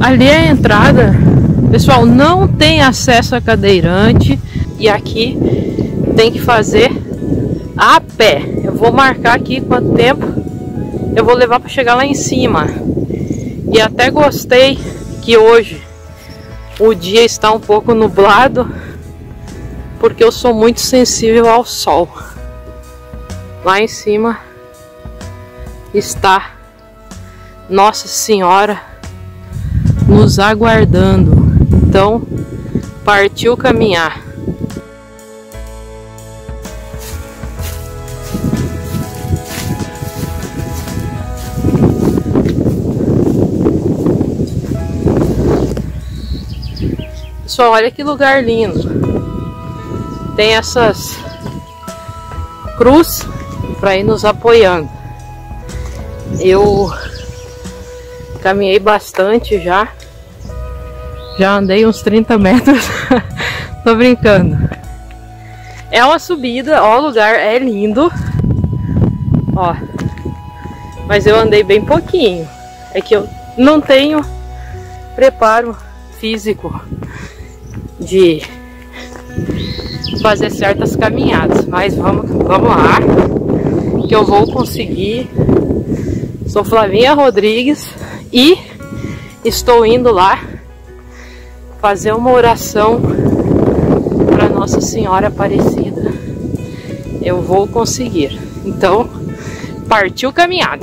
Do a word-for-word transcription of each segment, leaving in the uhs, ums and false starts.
Ali é a entrada. Pessoal, não tem acesso a cadeirante e aqui tem que fazer a pé. Eu vou marcar aqui quanto tempo eu vou levar para chegar lá em cima. E até gostei que hoje o dia está um pouco nublado, porque eu sou muito sensível ao sol. Lá em cima está Nossa Senhora nos aguardando. Então, partiu caminhar. Pessoal, olha que lugar lindo. Tem essas cruz para ir nos apoiando. Eu caminhei bastante já. Já andei uns trinta metros. Tô brincando. É uma subida, ó, o lugar é lindo. Ó. Mas eu andei bem pouquinho. É que eu não tenho preparo físico de fazer certas caminhadas, mas vamos, vamos lá, que eu vou conseguir. Sou Flavinha Rodrigues e estou indo lá fazer uma oração para Nossa Senhora Aparecida. Eu vou conseguir. Então, partiu caminhada.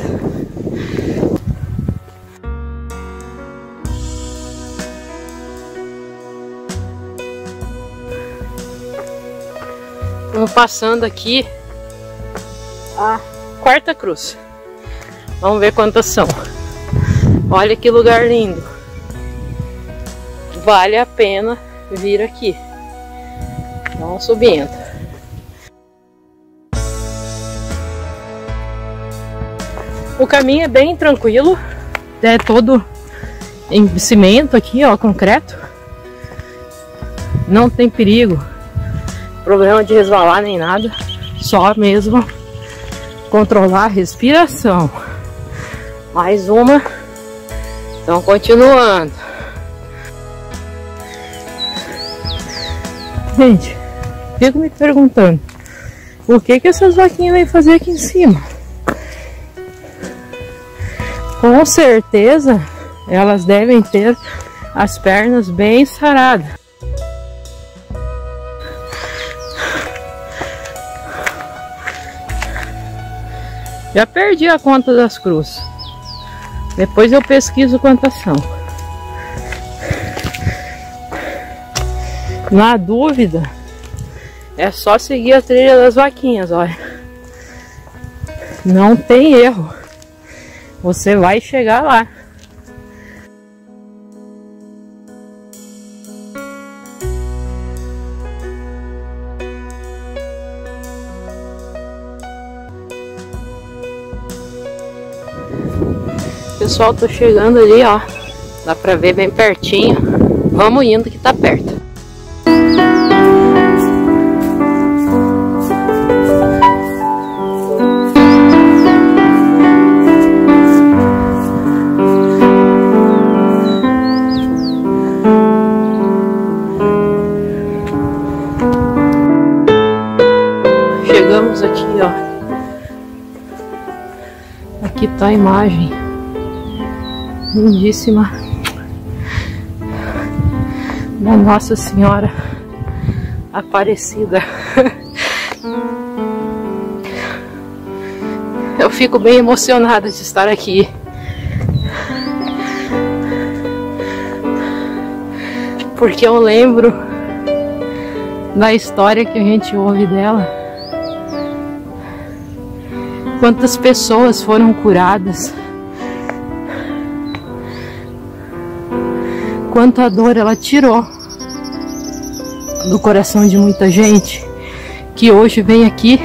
Vamos passando aqui a quarta cruz. Vamos ver quantas são. Olha que lugar lindo. Vale a pena vir aqui. Vamos subindo. O caminho é bem tranquilo. É todo em cimento aqui, ó, concreto. Não tem perigo, problema de resvalar nem nada, só mesmo controlar a respiração. Mais uma. Então, continuando. Gente, fico me perguntando o que que essas vaquinhas vêm fazer aqui em cima. Com certeza elas devem ter as pernas bem saradas. Já perdi a conta das cruzes. Depois eu pesquiso quantas são. Na dúvida, é só seguir a trilha das vaquinhas, olha. Não tem erro. Você vai chegar lá. Pessoal, tô chegando ali, ó. Dá pra ver bem pertinho. Vamos indo que tá perto. Chegamos aqui, ó. Aqui tá a imagem lindíssima da Nossa Senhora Aparecida. Eu fico bem emocionada de estar aqui. Porque eu lembro da história que a gente ouve dela. Quantas pessoas foram curadas. Quanta dor ela tirou do coração de muita gente que hoje vem aqui,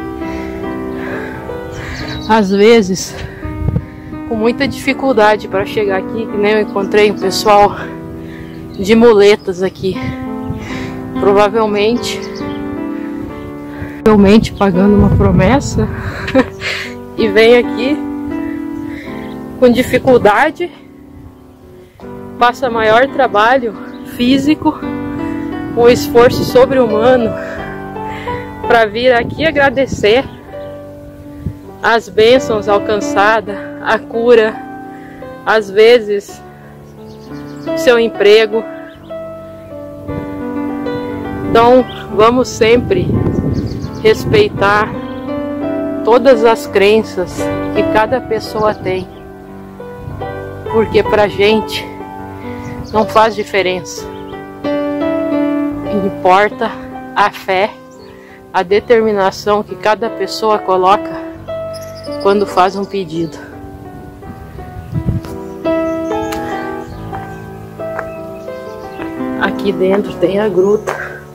às vezes com muita dificuldade para chegar aqui, que nem eu encontrei um pessoal de muletas aqui, provavelmente provavelmente pagando uma promessa e vem aqui com dificuldade passa maior trabalho físico, um esforço sobre-humano para vir aqui agradecer as bênçãos alcançadas, a cura, às vezes seu emprego. Então vamos sempre respeitar todas as crenças que cada pessoa tem, porque pra gente não faz diferença. Importa a fé, a determinação que cada pessoa coloca quando faz um pedido. Aqui dentro tem a gruta,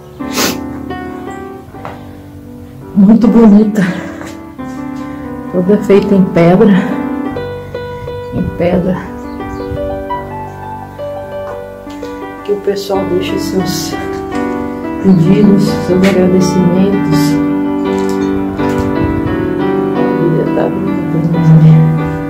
muito bonita, toda feita em pedra, em pedra, que o pessoal deixa seus pedidos, seus agradecimentos. A vida tá bonita.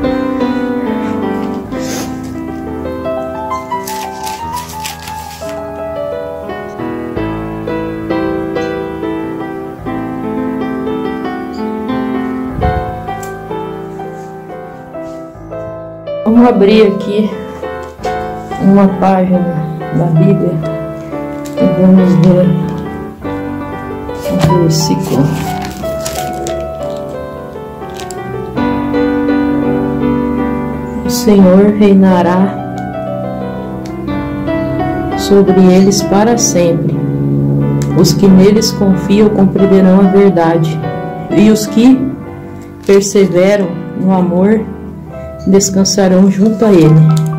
Vamos abrir aqui uma página da Bíblia e vamos ver o versículo. O Senhor reinará sobre eles para sempre. Os que neles confiam compreenderão a verdade, e os que perseveram no amor descansarão junto a Ele.